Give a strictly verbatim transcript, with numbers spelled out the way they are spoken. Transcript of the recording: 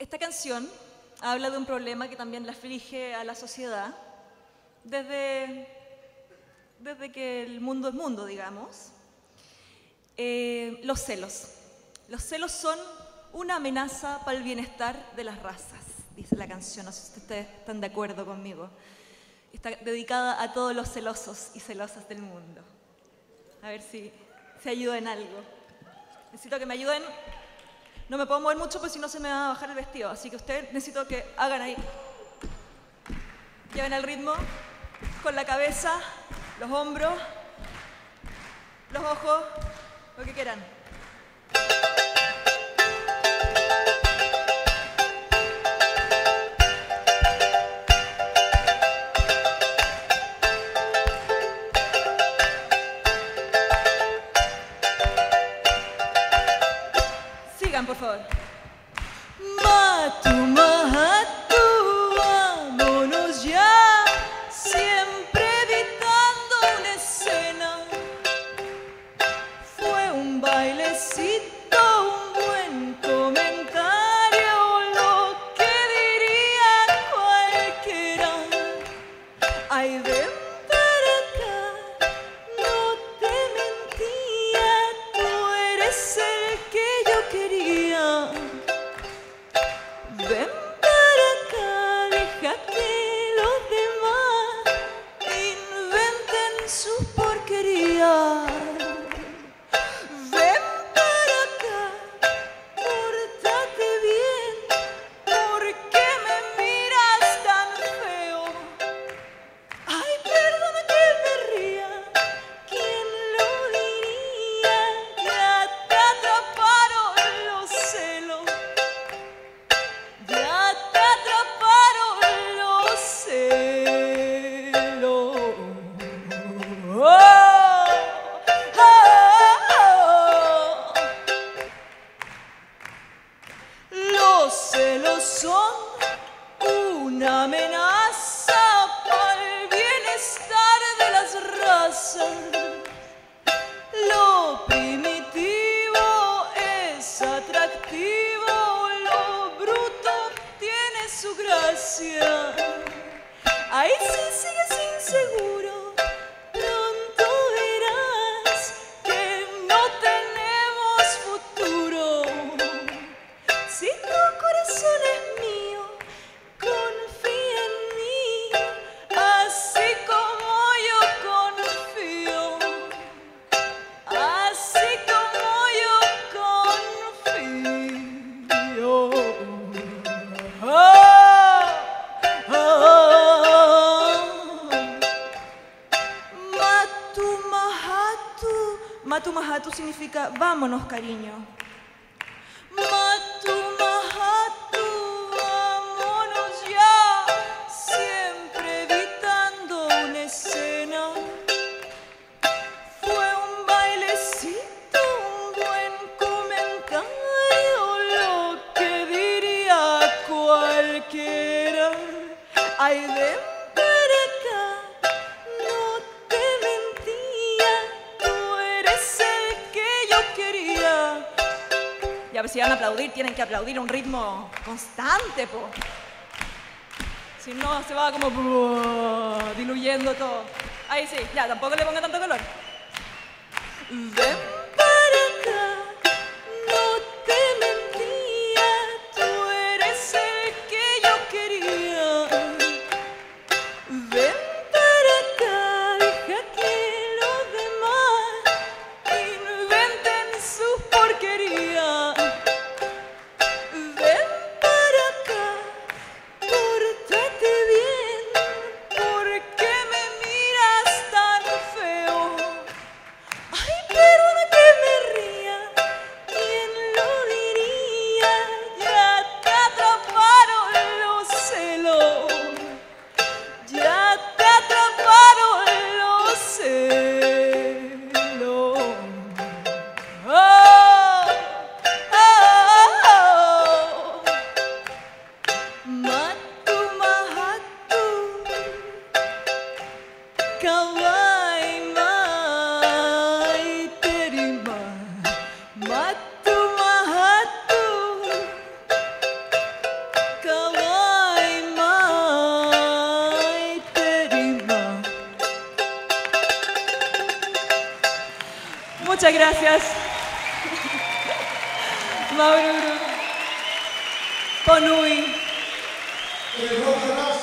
Esta canción habla de un problema que también le aflige a la sociedad desde, desde que el mundo es mundo, digamos. Eh, los celos. Los celos son una amenaza para el bienestar de las razas, dice la canción. No sé si ustedes están de acuerdo conmigo. Está dedicada a todos los celosos y celosas del mundo. A ver si se ayuda en algo. Necesito que me ayuden. No me puedo mover mucho porque si no se me va a bajar el vestido. Así que ustedes necesito que hagan ahí. Lleven el ritmo con la cabeza, los hombros, los ojos, lo que quieran. Por favor. Matu, Mahatu, vámonos ya, siempre evitando una escena. Fue un bailecito, un buen comentario, lo que diría cualquiera. Ay, ven para acá, no te mentía, tú eres el que yo quería. Ven para acá, deja que los demás inventen sus porquerías. Ven para acá, pórtate bien, ¿por qué me miras tan feo? Ay, perdona que me ría, ¿quién lo diría? Ya te atraparon los celos, ya te atraparon los celos. Oh, oh, oh. Los celos son una amenaza para el bienestar de las razas. Lo primitivo es atractivo, lo bruto tiene su gracia. Ahí sí sigues inseguro, pronto verás que no tenemos futuro. Si tu corazón es mío, confía en mí, así como yo confío, así como yo confío. Oh, oh, oh. Matu Mahatu. Matu Mahatu significa vámonos, cariño. Matu Mahatu, vámonos ya, siempre evitando una escena. Fue un bailecito, un buen comentario, lo que diría cualquiera. Ay, ven para acá, no te mentía, tú eres el que yo quería. Y a ver si van a aplaudir, tienen que aplaudir a un ritmo constante, po. Si no, se va como uh, diluyendo todo. Ahí sí, ya, tampoco le ponga tanto color. Ven para acá, no te mentía, tú eres el que yo quería. Ven para acá, deja que los demás inventen sus porquerías. Ven para acá, pórtate bien, ¿por qué me miras tan feo? Ay, perdona Muchas gracias. Mauro. Ponui.